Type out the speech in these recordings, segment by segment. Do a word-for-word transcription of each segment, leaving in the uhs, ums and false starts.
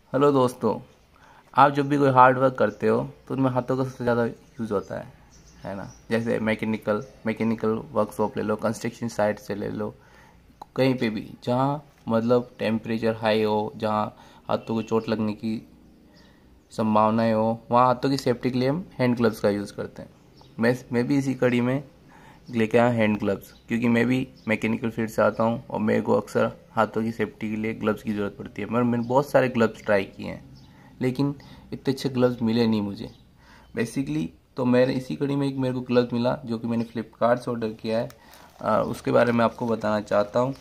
Hello दोस्तों। आप जब भी कोई हार्ड वर्क करते हो तो उनमें हाथों का सबसे ज़्यादा यूज़ होता है है ना। जैसे मैकेनिकल मैकेनिकल वर्कशॉप ले लो, कंस्ट्रक्शन साइट से ले लो, कहीं पे भी जहाँ मतलब टेम्परेचर हाई हो, जहाँ हाथों को चोट लगने की संभावनाएं हो, वहाँ हाथों की सेफ्टी के लिए हम हैंड ग्लव्स का यूज़ करते हैं। मैं मैं भी इसी कड़ी में लेके आया हैंड ग्लव्स, क्योंकि मैं भी मैकेनिकल फील्ड से आता हूँ और मेरे को अक्सर हाथों की सेफ्टी के लिए ग्लव्स की ज़रूरत पड़ती है। मगर मैंने बहुत सारे ग्लव्स ट्राई किए हैं, लेकिन इतने अच्छे ग्लव्स मिले नहीं मुझे बेसिकली। तो मेरे इसी कड़ी में एक मेरे को ग्लव्स मिला जो कि मैंने फ्लिपकार्ट से ऑर्डर किया है। आ, उसके बारे में आपको बताना चाहता हूँ।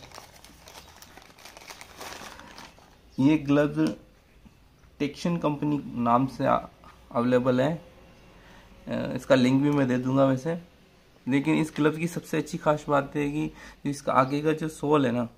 ये ग्लव्स टेक्शन कंपनी नाम से अवेलेबल है। आ, इसका लिंक भी मैं दे दूंगा वैसे। लेकिन इस ग्लव्स की सबसे अच्छी खास बात है कि इसका आगे का जो सोल है ना,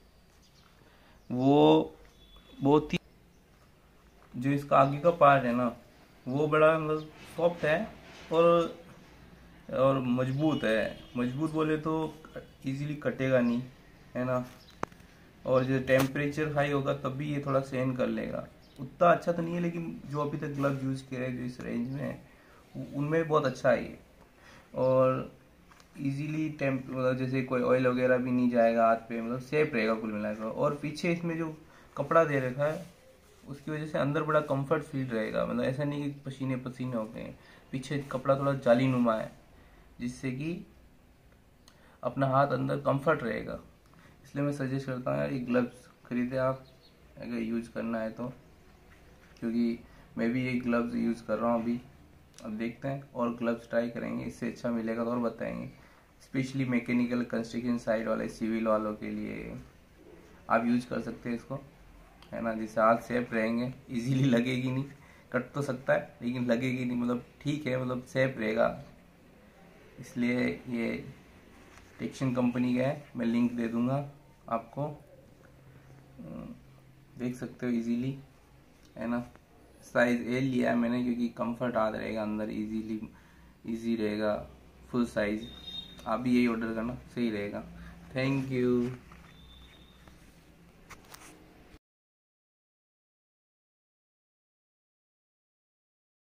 वो बहुत ही, जो इसका आगे का पार्ट है ना, वो बड़ा मतलब सॉफ्ट है और और मजबूत है। मजबूत बोले तो इजीली कटेगा नहीं, है ना। और जो टेम्परेचर हाई होगा तब भी ये थोड़ा सहन कर लेगा। उतना अच्छा तो नहीं है, लेकिन जो अभी तक ग्लव्स यूज़ किए हैं जो इस रेंज में है उनमें बहुत अच्छा है ये। और इजीली टेम्प मतलब जैसे कोई ऑयल वगैरह भी नहीं जाएगा हाथ पे, मतलब सेफ रहेगा कुल मिलाकर। और पीछे इसमें जो कपड़ा दे रखा है उसकी वजह से अंदर बड़ा कंफर्ट फील रहेगा। मतलब ऐसा नहीं कि पसीने पसीने हो गए। पीछे कपड़ा थोड़ा जाली नुमा है, जिससे कि अपना हाथ अंदर कंफर्ट रहेगा। इसलिए मैं सजेस्ट करता हूँ यार, ये ग्लव्स खरीदे आप अगर यूज करना है तो। क्योंकि मैं भी ये ग्लव्स यूज़ कर रहा हूँ अभी। अब देखते हैं और ग्लव्स ट्राई करेंगे, इससे अच्छा मिलेगा तो और बताएंगे। स्पेशली मैकेनिकल कंस्ट्रक्शन साइड वाले सिविल वालों के लिए आप यूज कर सकते हैं इसको, है ना। जिससे हाथ सेफ रहेंगे, इजीली लगेगी नहीं। कट तो सकता है लेकिन लगेगी नहीं, मतलब ठीक है, मतलब सेफ रहेगा। इसलिए ये टेक्शन कंपनी का है, मैं लिंक दे दूंगा आपको, देख सकते हो इजीली, है ना। साइज एल लिया है मैंने क्योंकि कंफर्ट आ रहेगा अंदर, इजीली इजी रहेगा। फुल साइज आप भी यही ऑर्डर करना, सही रहेगा। Thank you.